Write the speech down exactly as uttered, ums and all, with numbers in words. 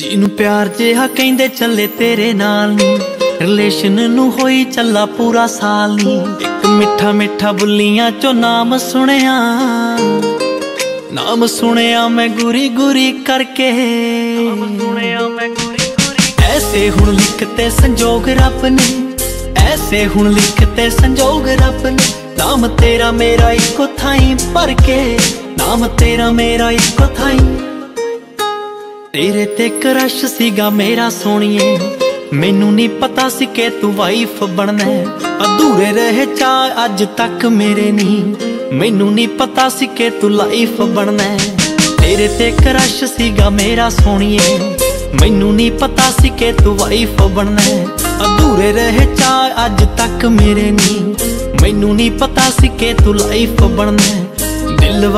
जिन्नू प्यार जिहा कहंदे चले तेरे नाल नी, रिलेशन नू होई चला पूरा साल नी। एक मिठा मिठा बुलियां चो नाम सुनिया, नाम सुनिया मैं गुरी गुरी करके। ऐसे हुण लिखते संजोग रब ने, ऐसे हुण लिखते संजोग रब ने। नाम तेरा मेरा इको थाई भर के, नाम तेरा मेरा इको थाई। तेरे ते क्रश सीगा मेरा सोनिए, मैनू नहीं पता सी के तू वाइफ बनना है। अधूरे रहे चाह अज तक मेरे नहीं, मैनू नहीं पता सी के तू लाइफ बनना है। तेरे ते क्रश सीगा मेरा सोनिए, मैनू नहीं पता सी के तू वाइफ बनना है। अधूरे रहे चाह अज तक मेरे नहीं, मैनू नहीं पता सी के तू लाइफ बनना है। दिल